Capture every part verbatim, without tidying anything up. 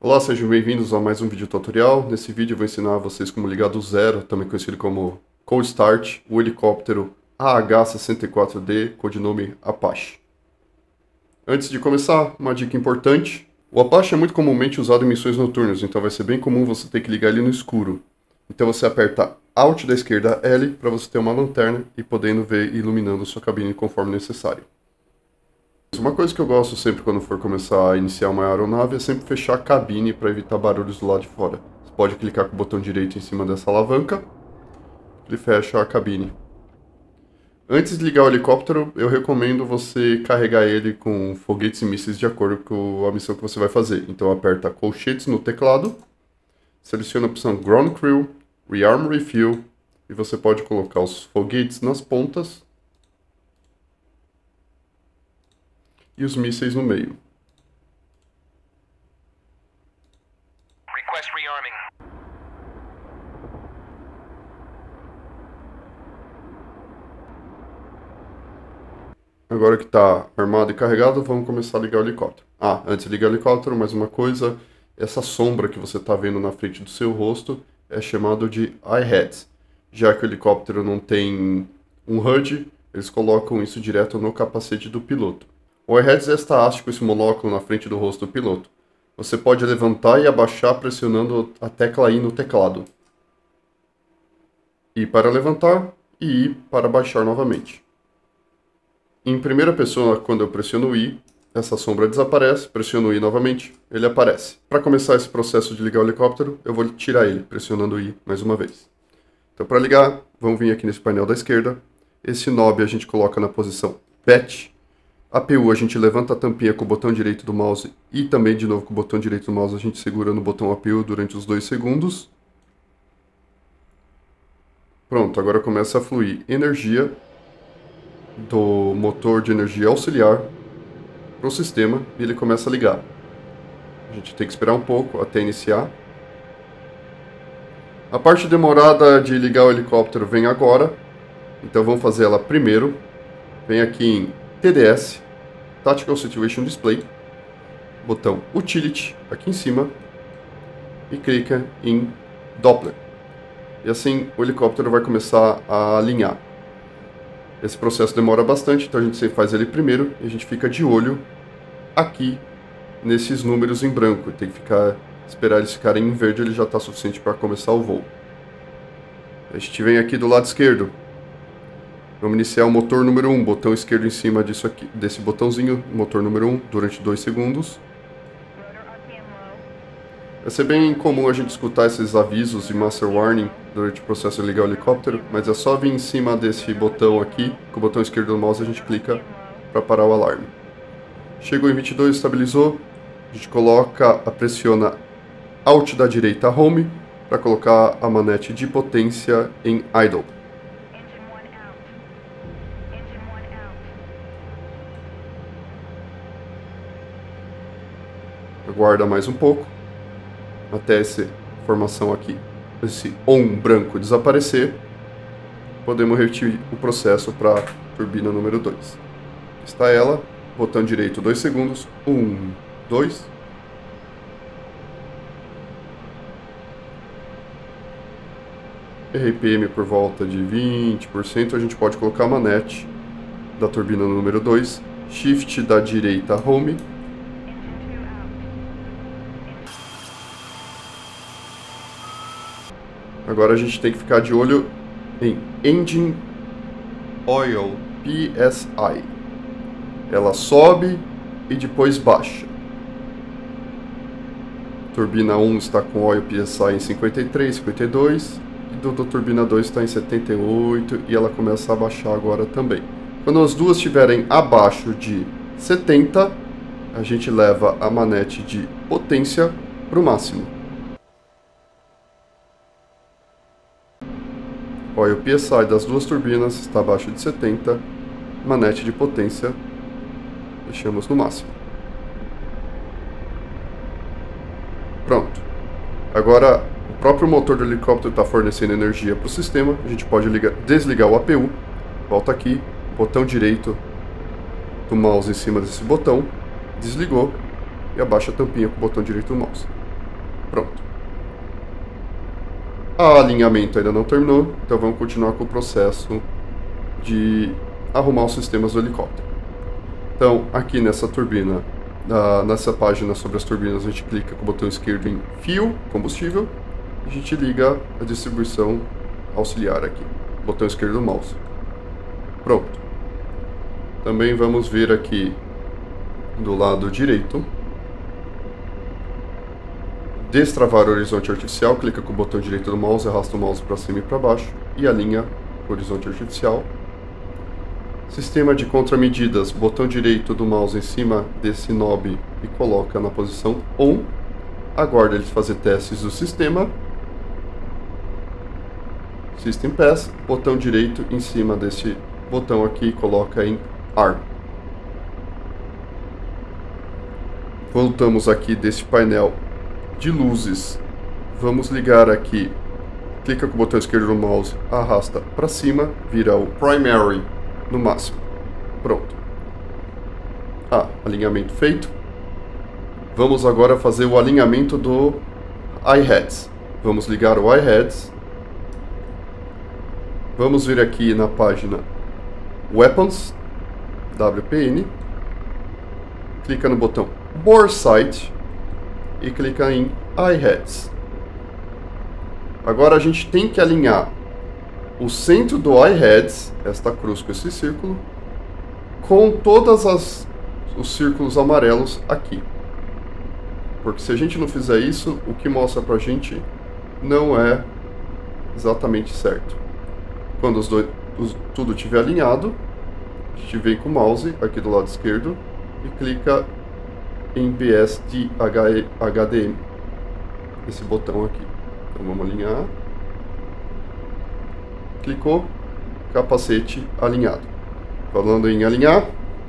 Olá, sejam bem-vindos a mais um vídeo tutorial. Nesse vídeo eu vou ensinar vocês como ligar do zero, também conhecido como Cold Start, o helicóptero A H sessenta e quatro D, codinome Apache. Antes de começar, uma dica importante. O Apache é muito comumente usado em missões noturnas, então vai ser bem comum você ter que ligar ele no escuro. Então você aperta Alt da esquerda L para você ter uma lanterna e podendo ver iluminando sua cabine conforme necessário. Uma coisa que eu gosto sempre quando for começar a iniciar uma aeronave é sempre fechar a cabine para evitar barulhos do lado de fora. Você pode clicar com o botão direito em cima dessa alavanca, ele fecha a cabine. Antes de ligar o helicóptero, eu recomendo você carregar ele com foguetes e mísseis de acordo com a missão que você vai fazer. Então aperta colchetes no teclado, seleciona a opção Ground Crew, Rearm Refuel e você pode colocar os foguetes nas pontas e os mísseis no meio. Request rearming. Agora que está armado e carregado, vamos começar a ligar o helicóptero. Ah, antes de ligar o helicóptero, mais uma coisa, essa sombra que você está vendo na frente do seu rosto é chamado de iHeads. Já que o helicóptero não tem um H U D, eles colocam isso direto no capacete do piloto. O iHeads é esta haste com esse monóculo na frente do rosto do piloto. Você pode levantar e abaixar pressionando a tecla I no teclado. I para levantar e I para baixar novamente. Em primeira pessoa, quando eu pressiono I, essa sombra desaparece, pressiono I novamente, ele aparece. Para começar esse processo de ligar o helicóptero, eu vou tirar ele, pressionando I mais uma vez. Então para ligar, vamos vir aqui nesse painel da esquerda. Esse knob a gente coloca na posição Batch. A P U a gente levanta a tampinha com o botão direito do mouse e também de novo com o botão direito do mouse a gente segura no botão A P U durante os dois segundos. Pronto, agora começa a fluir energia do motor de energia auxiliar para o sistema e ele começa a ligar. A gente tem que esperar um pouco até iniciar. A parte demorada de ligar o helicóptero vem agora, então vamos fazer ela primeiro. Vem aqui em T D S, Tactical Situation Display, botão Utility aqui em cima e clica em Doppler. E assim o helicóptero vai começar a alinhar. Esse processo demora bastante, então a gente sempre faz ele primeiro e a gente fica de olho aqui nesses números em branco. Tem que ficar, esperar eles ficarem em verde, ele já está suficiente para começar o voo. A gente vem aqui do lado esquerdo. Vamos iniciar o motor número um, botão esquerdo em cima disso aqui, desse botãozinho, motor número um, durante dois segundos. Vai ser bem comum a gente escutar esses avisos de Master Warning durante o processo de ligar o helicóptero, mas é só vir em cima desse botão aqui, com o botão esquerdo do mouse a gente clica para parar o alarme. Chegou em vinte e dois, estabilizou, a gente coloca, pressiona Alt da direita Home para colocar a manete de potência em Idle. Aguarda mais um pouco, até essa informação aqui, esse ON branco desaparecer. Podemos repetir o processo para a turbina número dois. Está ela, botão direito dois segundos, um, dois. R P M por volta de vinte por cento, a gente pode colocar a manete da turbina número dois, Shift da direita Home. Agora a gente tem que ficar de olho em Engine Oil P S I. Ela sobe e depois baixa. Turbina um está com Oil P S I em cinquenta e três, cinquenta e dois. E do, do turbina dois está em setenta e oito e ela começa a baixar agora também. Quando as duas estiverem abaixo de setenta, a gente leva a manete de potência para o máximo. Olha, o P S I das duas turbinas está abaixo de setenta, manete de potência deixamos no máximo. Pronto. Agora, o próprio motor do helicóptero está fornecendo energia para o sistema, a gente pode ligar, desligar o A P U, volta aqui, botão direito do mouse em cima desse botão, desligou e abaixa a tampinha com o botão direito do mouse. Pronto. O alinhamento ainda não terminou, então vamos continuar com o processo de arrumar os sistemas do helicóptero. Então, aqui nessa turbina, uh, nessa página sobre as turbinas, a gente clica com o botão esquerdo em Fuel, combustível, e a gente liga a distribuição auxiliar aqui, botão esquerdo do mouse. Pronto. Também vamos ver aqui do lado direito, destravar o horizonte artificial, clica com o botão direito do mouse, arrasta o mouse para cima e para baixo e alinha o horizonte artificial. Sistema de contramedidas, botão direito do mouse em cima desse knob e coloca na posição ON. Aguarda ele fazer testes do sistema. System Pass, botão direito em cima desse botão aqui, coloca em Arm. Voltamos aqui desse painel de luzes. Vamos ligar aqui. Clica com o botão esquerdo do mouse, arrasta para cima, vira o Primary no máximo. Pronto. Ah, alinhamento feito. Vamos agora fazer o alinhamento do iHeads. Vamos ligar o iHeads. Vamos vir aqui na página Weapons, W P N. Clica no botão Bore Sight e clica em iHeads. Agora a gente tem que alinhar o centro do iHeads, esta cruz com esse círculo, com todas as os círculos amarelos aqui. Porque se a gente não fizer isso, o que mostra pra gente não é exatamente certo. Quando os dois, os, tudo estiver alinhado, a gente vem com o mouse aqui do lado esquerdo e clica em B S de H D M, esse botão aqui. Então vamos alinhar. Clicou, capacete alinhado. Falando em alinhar,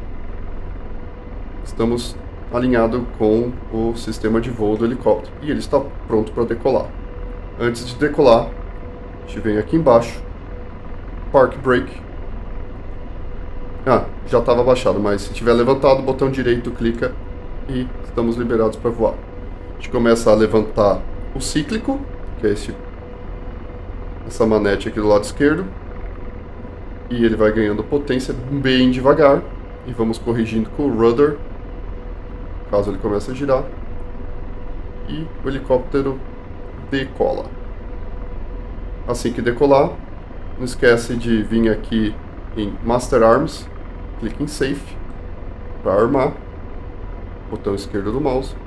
estamos alinhados com o sistema de voo do helicóptero e ele está pronto para decolar. Antes de decolar, a gente vem aqui embaixo, Park Brake. Ah, já estava abaixado, mas se tiver levantado, botão direito, clica e estamos liberados para voar. A gente começa a levantar o cíclico, que é esse, essa manete aqui do lado esquerdo, e ele vai ganhando potência bem devagar, e vamos corrigindo com o rudder, caso ele comece a girar, e o helicóptero decola. Assim que decolar, não esquece de vir aqui em Master Arms, clique em Safe para armar, botão esquerdo do mouse.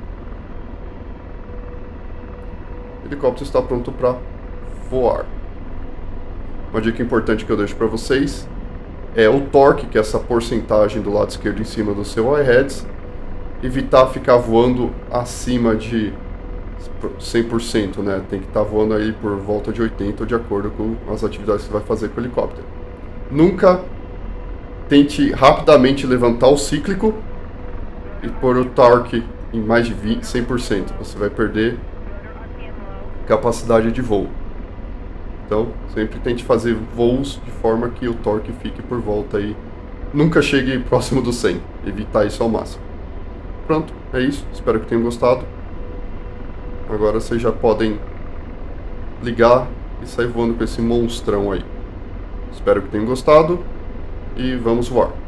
O helicóptero está pronto para voar. Uma dica importante que eu deixo para vocês é o torque, que é essa porcentagem do lado esquerdo em cima do seu iHeads. Evitar ficar voando acima de cem por cento, né? Tem que estar tá voando aí por volta de oitenta por cento de acordo com as atividades que você vai fazer com o helicóptero. Nunca tente rapidamente levantar o cíclico e pôr o torque em mais de vinte, cem por cento. Você vai perder capacidade de voo. Então, sempre tente fazer voos de forma que o torque fique por volta aí. Nunca chegue próximo do cem. Evitar isso ao máximo. Pronto, é isso. Espero que tenham gostado. Agora vocês já podem ligar e sair voando com esse monstrão aí. Espero que tenham gostado e vamos voar.